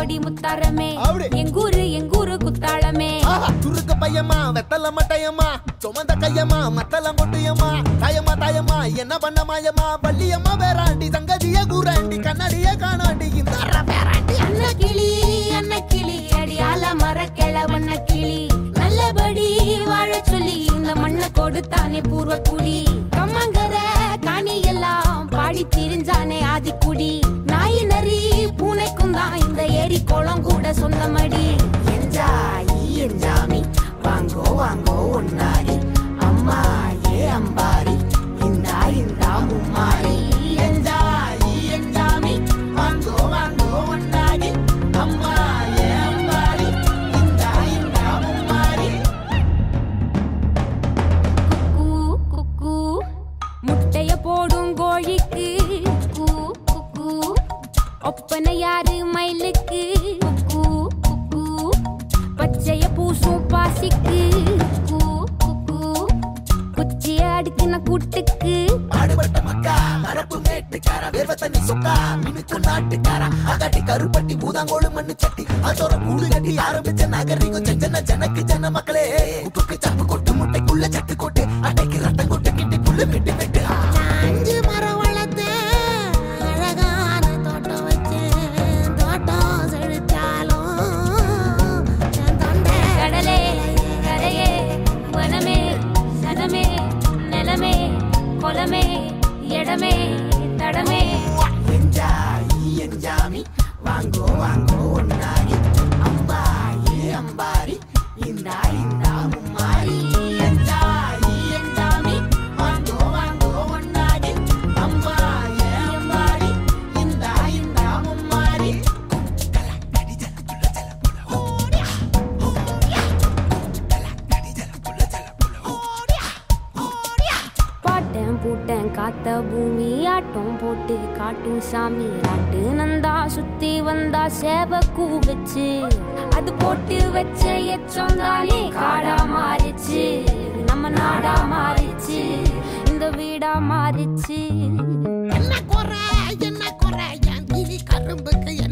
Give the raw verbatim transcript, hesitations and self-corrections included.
கோடி முத்தாரமே எங்கூரு எங்கூரு குத்தாளமே துருக்க பையமா வெத்தல மட்டையம்மா சுமந்த கையம்மா மத்தல மொட்டையம்மா தாயம்மா தாயம்மா என்ன பண்ண மாயம்மா பள்ளியம்மா வேறாண்டி சங்கதிய கூறாண்டி கண்ணடிய காணாண்டி இந்த அண்ண கிளி அண்ண கிளி அடியால மர கிளவண்ண கிளி நல்லபடி வாழ சொல்லி இந்த மண்ணை கொடுத்தானே பூர்வ குடி கம்மங்கர காணி எல்லாம் பாடி திரிஞ்சானே ஆதிக்குடி நாய் நரி பூனைக்கும் தான் இந்த ஏரி குளம் கூட சொந்தமடி என்ஜாய் என்ஜாமி வாங்கோ வாங்கோ ஒன்னாரி அம்மா ஏ அம்பாரி இந்தா இந்தா மும்மாரி என்ஜாய் என்ஜாமி வாங்கோ வாங்கோ ஒன்னாரி அம்மா ஏ அம்பாரி இந்தா இந்தா மும்மாரி குக்கு குக்கு முட்டைய போடும் கோழிக்கு குக்கு குக்கு ஒப்பனை யாரு மயிலுக்கு குக்கு குக்கு பச்சைய பூசும் பாசிக்கு குக்கு குக்கு குச்சிய அடுக்கின கூட்டுக்கு ஆடுபட்ட மக்கா மரப்பு மேட்டுக்கார வேர்வ தண்ணி சொக்கா மினுக்கு நாட்டுக்கார அகாட்டி கருப்பட்டி பூதாங்கோடு மண்ணு சட்டி அதோட கூடு கட்டி ஆரம்பிச்ச நாகரிகம் செஞ்சன ஜனக்கு ஜன மக்களே உப்புக்கு சப்பு கொட்டு முட்டைக்குள்ள சட்டு கொட்டு அட்டைக்கு ரத்தம் கொட்டு கிட்டி புல்லு வெட்டு வெட்டு அஞ்சு மரம் வளர்த்து அழகான தோட்டம் வச்சு தோட்டம் செழிச்சாலும் கடலே கரையே வனமே சனமே நிலமே கொலமே இடமே தடமே என்ஜாய் என்ஜாமி வாங்கோ வாங்கோ ஒன்னாரி அம்பா ஏ அம்பாரி இந்தா இந்தா மும்மாரி என்ஜாய் என்ஜாமி வாங்கோ வாங்கோ ஒன்னாரி அம்பா ஏ அம்பாரி இந்தா இந்தா மும்மாரி பாட்டன் பூட்டன் காத்த பூமி ஆட்டம் போட்டு காட்டும் சாமி ஆட்டு நந்தா சுத்தி வந்தா சேவ கூ வச்சு அது போட்டு வச்ச எச்சம் தானே காடா மாறிச்சு நம்ம நாடா மாறிச்சு இந்த வீடா மாறிச்சு என்ன குறை என்ன குறை என் கிளி கரும்புக்கு